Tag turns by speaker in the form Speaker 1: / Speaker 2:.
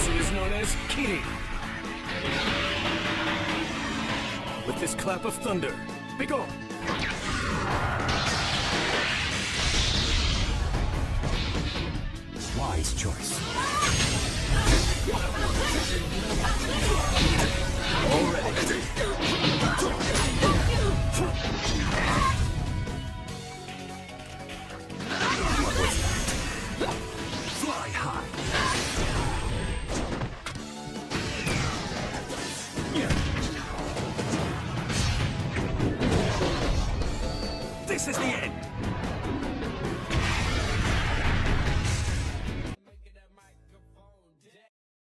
Speaker 1: is known as Kiri. With this clap of thunder, begone! Wise choice. Already. Fly high. This is the end.